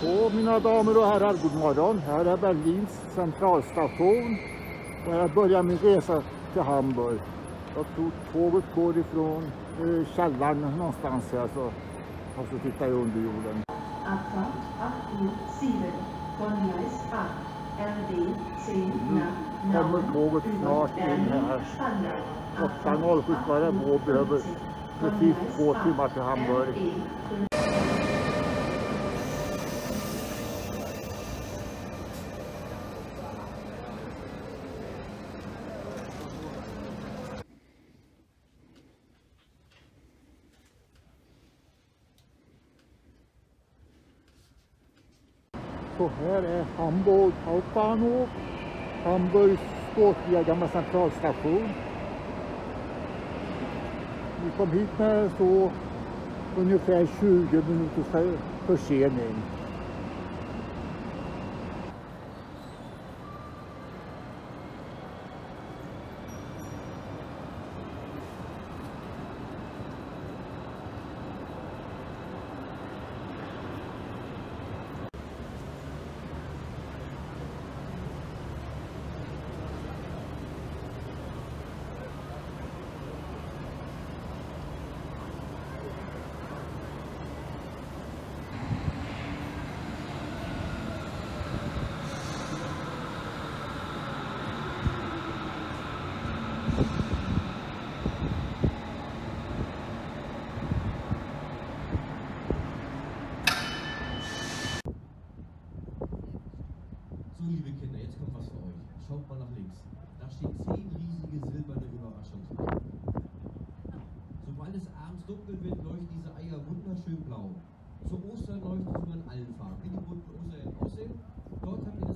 Så mina damer och herrar, god morgon. Här är Berlins centralstation och jag börjar min resa till Hamburg. Jag tror tåget går ifrån källaren någonstans här, så jag får titta i underjorden. Abfahrt 8:07 von Gleis 8, RB 10 nach Kommer tåget snart in här. 8:07 ska det gå, behöver precis 2 timmar till Hamburg. Så här är Hamburg Hauptbahnhof, Hamburgs ståtliga gamla centralstation. Vi kom hit med så ungefär 20 minuters försening. So, liebe Kinder, jetzt kommt was für euch. Schaut mal nach links. Da stehen 10 riesige silberne Überraschungseier. Sobald es abends dunkel wird, leuchten diese Eier wunderschön blau. Zu Ostern leuchten sie in allen Farben. Wie die bunten Ostereier aussehen, dort habt ihr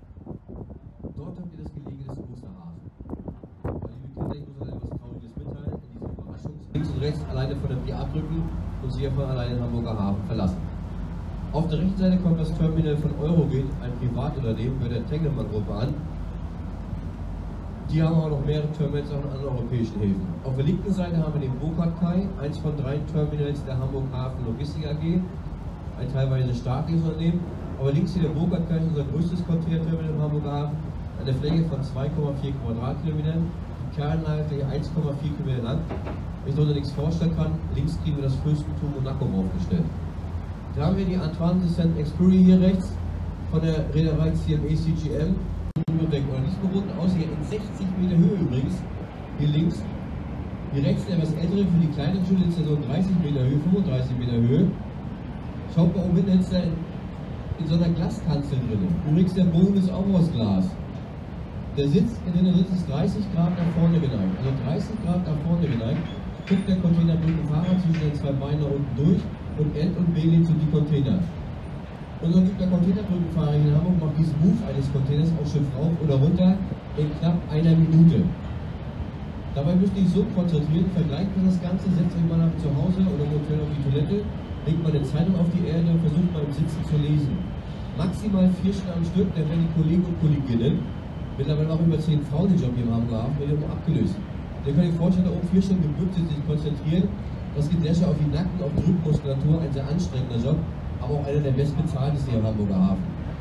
das Gelege des Osterhasen. Aber liebe Kinder, ich muss euch etwas Trauriges mitteilen. In dieser Überraschung links und rechts alleine von der Bier abdrücken und sie von alleine den Hamburger Hafen verlassen. Auf der rechten Seite kommt das Terminal von Eurogate, ein Privatunternehmen bei der Tengelmann-Gruppe an. Die haben auch noch mehrere Terminals auch in anderen europäischen Häfen. Auf der linken Seite haben wir den Burkhard-Kai, eins von 3 Terminals der Hamburg Hafen Logistik AG, ein teilweise staatliches Unternehmen. Aber links hier der Burkhard-Kai ist unser größtes Containerterminal im Hamburger Hafen, eine Fläche von 2,4 Quadratkilometern, die Kernanlage 1,4 Kilometer lang. Wenn ich mir nichts vorstellen kann, links kriegen wir das Fürstentum Monaco aufgestellt. Da haben wir die Antoine de Saint-Exupéry hier rechts von der Reederei CMA CGM. Und nicht verbunden aus hier in 60 Meter Höhe übrigens. Hier links. Hier rechts der etwas ältere für die kleinen Schiffe ist so 30 Meter Höhe, 35 Meter Höhe. Schaut mal oben hinten ist er in so einer Glaskanzel drin. Übrigens der Boden ist auch aus Glas. Der Sitz, in dem er sitzt, ist 30 Grad nach vorne geneigt. Also 30 Grad nach vorne geneigt. Guckt der Containerbrückenfahrer zwischen den 2 Beinen nach unten durch. Und End und B legt zu die Container. Unser guter Containerbrückenfahrer in Hamburg macht diesen Move eines Containers auf Schiff rauf oder runter in knapp einer Minute. Dabei müsst ihr euch so konzentrieren, vergleicht man das Ganze, setzt euch mal nach zu Hause oder im Hotel auf die Toilette, legt mal eine Zeitung auf die Erde und versucht mal im Sitzen zu lesen. Maximal 4 Stunden am Stück, dann werden die Kollegen und Kolleginnen, mittlerweile auch über 10 Frauen den Job hier im Hamburger Hafen, werden abgelöst. Ihr könnt euch vorstellen, da oben 4 Stunden gebückt sind, sich konzentrieren. Das geht sehr schön auf die Nacken, auf die Rückenmuskulatur, ein sehr anstrengender Job, aber auch einer der bestbezahltesten hier im Hamburger Hafen.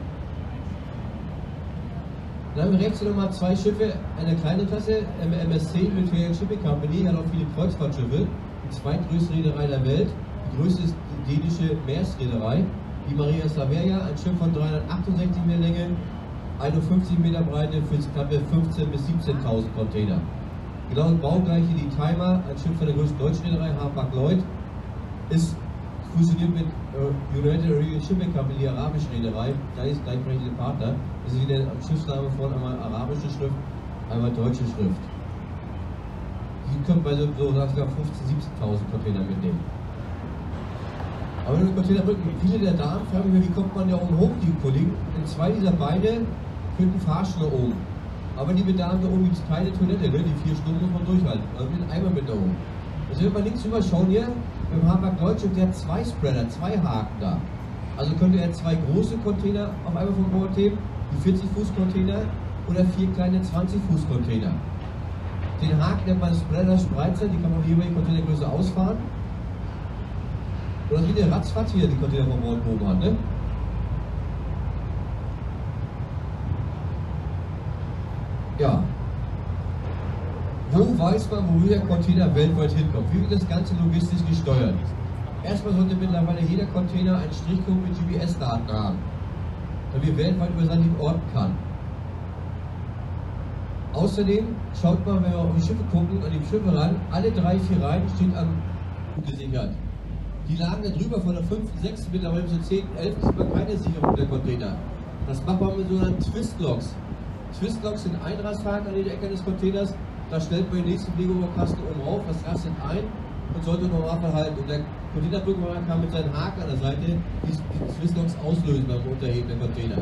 Dann haben wir rechts nochmal 2 Schiffe, eine kleine Klasse, MSC, Military Shipping Company, hat auch viele Kreuzfahrtschiffe, die zweitgrößte Reederei der Welt, die größte ist die dänische Meeresreederei, die Maria Slaveria, ein Schiff von 368 Meter Länge, 51 Meter Breite für knappe 15.000 bis 17.000 Container. Genau das baugleiche die Timer, ein Schiff von der größten deutschen Reederei, Hapag-Lloyd, ist fusioniert mit United Arabian Shipping Company, die arabische Reederei, da ist gleichberechtigte Partner. Das ist wieder am Schiffsname von einmal arabische Schrift, einmal deutsche Schrift. Die können bei so 15.000, 17.000 Container mitnehmen. Aber wenn wir Containerbrücken, viele der Damen fragen mich, wie kommt man da oben hoch, die Kollegen? In 2 dieser Beine führt ein Fahrstuhl nach oben. Aber liebe Damen, da oben gibt es keine Toilette, ne? Die 4 Stunden muss man durchhalten. Also mit einmal mit da oben. Also wenn wir links rüber schauen hier, beim Hapag-Lloyd, der hat 2 Spreader, 2 Haken da. Also könnte er 2 große Container auf einmal von Bord heben, die 40 Fuß Container oder 4 kleine 20 Fuß Container. Den Haken nennt man Spreader Spreizer, die kann man hier bei der Containergröße ausfahren. Und das geht ja ratzfatz wieder, die Container von Bord oben hat, ne? Ja. Wo weiß man, wo der Container weltweit hinkommt? Wie wird das Ganze logistisch gesteuert? Erstmal sollte mittlerweile jeder Container einen Strichcode mit GPS-Daten haben, damit wir weltweit über seinen orten kann. Außerdem schaut man, wenn wir auf die Schiffe gucken, an die Schiffe ran, alle 3, 4 Reihen stehen am gesichert. Die lagen da drüber von der 5., 6., mittlerweile bis zur 10., 11. ist immer keine Sicherung der Container. Das macht man mit sogenannten Twistlocks. Twistlocks sind Einrasthaken an den Ecken des Containers. Da stellt man den nächsten Lego-Kasten oben rauf, das rastet ein und sollte normal verhalten. Und der Containerbrückenfahrer kann mit seinen Haken an der Seite die Twistlocks auslösen beim Unterheben der Container.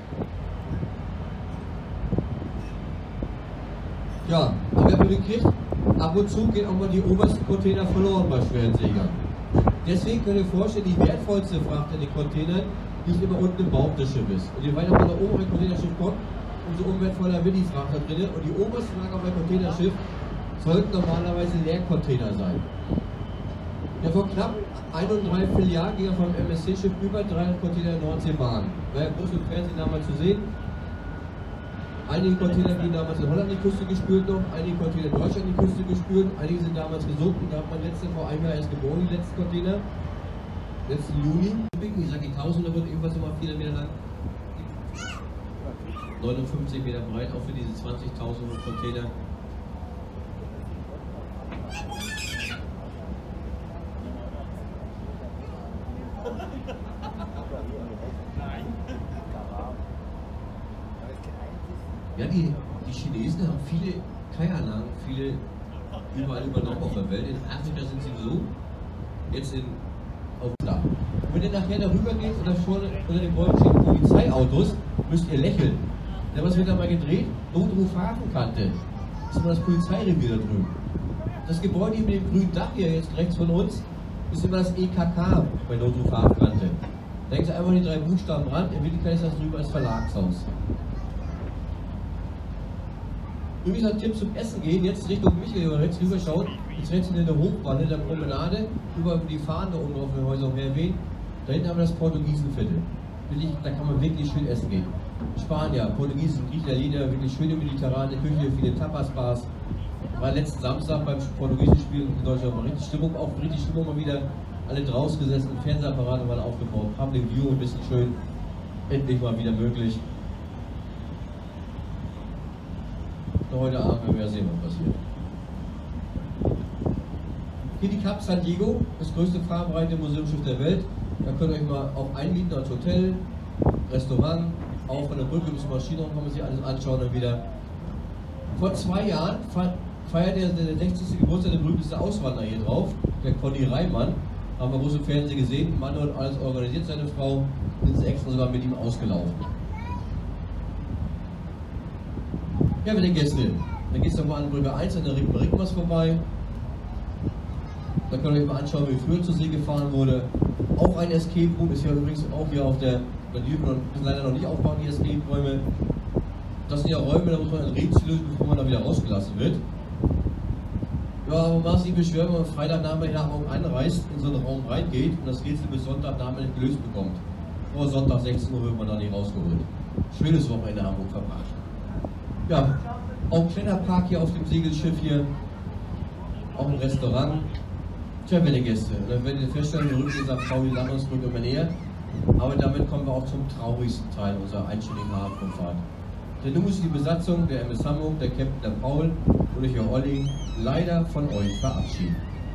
Ja, aber wir haben gekriegt, ab und zu gehen auch mal die obersten Container verloren bei schweren Seglern. Deswegen könnt ihr euch vorstellen, die wertvollste Fracht in den Containern liegt immer unten im Bauch des Schiffes. Und je weiter man nach oben auf ein Containerschiff kommt, umso unwertvoller wird die Fracht da drin. Und die obersten Lager auf ein Containerschiff sollten normalerweise Leercontainer sein. Ja, vor knapp 1,3 Jahren ging er vom MSC-Schiff über 300 Container in Nordseebahn. War ja groß im Fernsehen damals zu sehen. Einige Container gehen damals in Holland die Küste gespült noch, einige Container in Deutschland die Küste gespült, einige sind damals gesunken. Da hat man vor einem Jahr erst geboren, die letzten Container. Letzten Juni. Ich sage, die Tausender wird ebenfalls nochmal 4 Meter lang. 59 Meter breit, auch für diese 20.000 Container. Ja, die Chinesen haben viele Kaianlagen, viele überall übernommen auf der Welt. In Afrika sind sie so, jetzt auf da. Wenn ihr nachher darüber geht und da vorne unter den Bäumen stehen Polizeiautos, müsst ihr lächeln. Denn was wird da mal gedreht? Notruf Hafenkante. Das ist immer das Polizeirevier da drüben. Das Gebäude mit dem grünen Dach hier jetzt rechts von uns ist immer das EKK bei Notruf Hafenkante. Denken Sie einfach die 3 Buchstaben ran, in Wirklichkeit ist das drüber als Verlagshaus. Übrigens ein Tipp zum Essen gehen, jetzt Richtung Michael, wenn wir rechts rüber schauen, jetzt rechts in der Hochwanne, der Promenade, über die Fahnen da oben auf den Häusern mehr erwähnt, da hinten haben wir das Portugiesenviertel. Da kann man wirklich schön essen gehen. Spanier, Portugiesen, Griechen, Italiener, wirklich schöne mediterrane Küche, viele Tapas-Bars. War letzten Samstag beim portugiesischen Spiel in Deutschland mal richtig Stimmung, auch richtig Stimmung mal wieder. Alle draußen gesessen, Fernsehapparate waren aufgebaut, Public View ein bisschen schön, endlich mal wieder möglich. Heute Abend werden wir sehen, was passiert. Hier die Cap San Diego, das größte farbenreiche Museumsschiff der Welt. Da könnt ihr euch mal auch einmieten als Hotel, Restaurant, auch von der Brücke bis zum Maschinenraum kann man sich alles anschauen dann wieder. Vor 2 Jahren feiert er den 60. Geburtstag der berühmteste Auswanderer hier drauf, der Conny Reimann. Haben wir groß im Fernsehen gesehen, Mann hat alles organisiert, seine Frau, sind sie extra sogar mit ihm ausgelaufen. Ja, mit den Gästen. Dann geht es nochmal an Brücke 1 an der Rigmas vorbei. Da könnt ihr euch mal anschauen, wie früher zur See gefahren wurde. Auch ein Escape Room ist ja übrigens auch hier auf der, die müssen leider noch nicht aufbauen, die Escape Räume. Das sind ja Räume, da muss man ein Rätsel lösen, bevor man da wieder rausgelassen wird. Ja, aber man muss sich beschweren, wenn man Freitagnachmittag anreist, in so einen Raum reingeht und das Rätsel bis Sonntagnachmittag gelöst bekommt. Vor Sonntag 16 Uhr wird man da nicht rausgeholt. Schönes Wochenende in Hamburg verbracht. Ja, auch ein kleiner Park hier auf dem Segelschiff hier, auch ein Restaurant. Tja, meine Gäste, dann werdet ihr feststellen, wir rücken in St. Pauli, Landungsbrücke immer näher. Aber damit kommen wir auch zum traurigsten Teil unserer einstündigen Hafenrundfahrt. Denn nun muss die Besatzung der MS Hamburg, der Captain, der Paul und ich, Herr Olli, leider von euch verabschieden.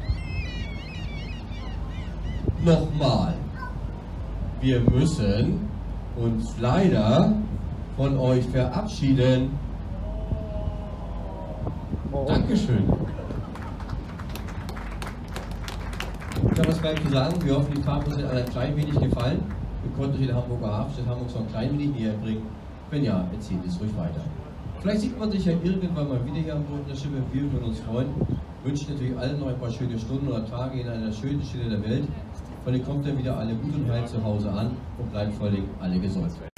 Nochmal, wir müssen uns leider von euch verabschieden. Dankeschön. Ich habe es gleich zu sagen, wir hoffen, die Fahrt hat euch ein klein wenig gefallen. Wir konnten euch in der Hamburger Hafenstadt Hamburg so ein klein wenig näher bringen. Wenn ja, erzählt es ruhig weiter. Vielleicht sieht man sich ja irgendwann mal wieder hier am Boden der Schiffe. Wir würden uns freuen. Wünschen natürlich allen noch ein paar schöne Stunden oder Tage in einer schönen Stelle der Welt. Weil ihr kommt dann wieder alle gut und heil zu Hause an und bleibt völlig alle gesund.